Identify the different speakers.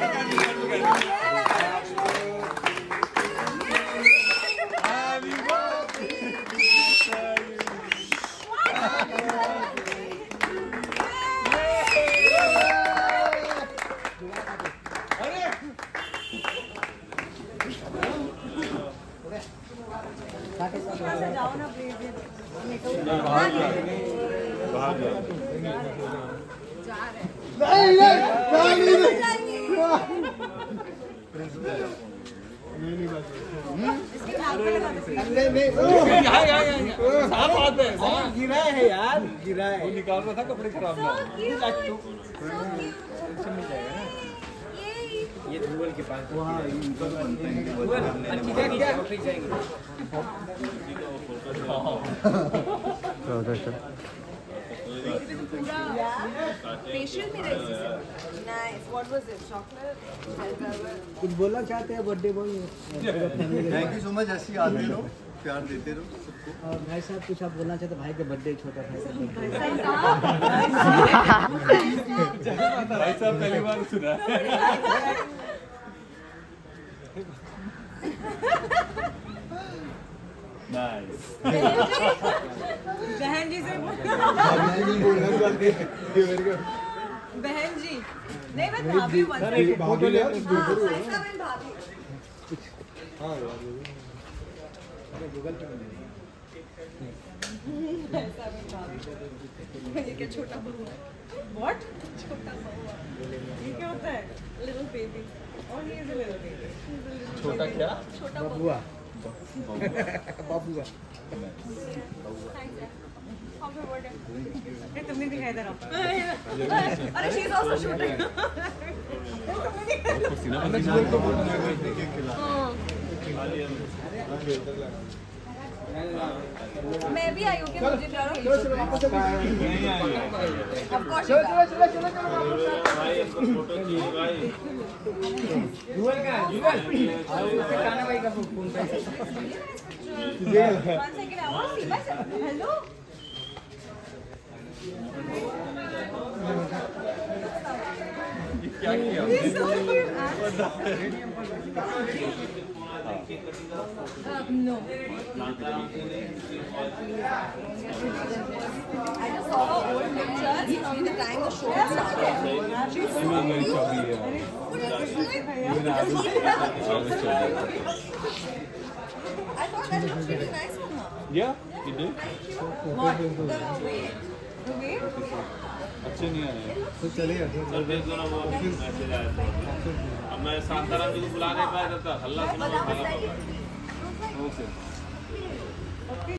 Speaker 1: गिरा है यार, गिरा है। वो निकाल रहा था कपड़े खराब ना। ये गूगल के पास वहाँ
Speaker 2: फेशियल में nice. What was it? Chocolate?
Speaker 1: कुछ बोलना चाहते हैं birthday boy?
Speaker 3: Thank you so much. ऐसी आते रहो, प्यार देते रहो सबको।
Speaker 1: और भाई साहब कुछ आप बोलना चाहते? भाई का बर्थडे, छोटा भाई का
Speaker 4: भाई साहब पहली बार सुना है। नाइस।
Speaker 2: बहन जी से बहन जी नहीं, मैं भाभी हूँ।
Speaker 1: भाभी ले
Speaker 2: भाभी।
Speaker 1: हाँ गूगल पे
Speaker 2: ये क्या छोटा बहू है? What? छोटा बहू ये क्या होता है? Little baby. और ये is a little baby.
Speaker 4: छोटा क्या?
Speaker 2: छोटा
Speaker 1: बबुआ। बबुआ।
Speaker 2: Happy birthday. तुमने दिखाया था ना? अरे she is also shooting. मैं भी आई हूँ कि मुझे प्यार हो।
Speaker 1: चलो वापस
Speaker 2: Of course.
Speaker 1: गूगल का गूगल काना भाई का फोन पे
Speaker 2: 1 second, I want to see myself. Hello.
Speaker 4: क्या किया?
Speaker 2: He's so cute. No. I just saw her old pictures from the time the show started. She's so
Speaker 4: very chubby, yeah. Even I was chubby.
Speaker 2: I thought that looked really nice on her.
Speaker 4: Yeah, you did.
Speaker 2: What? The weight? The weight?
Speaker 4: अच्छे नहीं आए।
Speaker 1: तो चलेगा।
Speaker 5: अब मैं शांताराम जी को बुला नहीं पाया था, हल्ला सुना।
Speaker 2: But I was like,
Speaker 4: okay.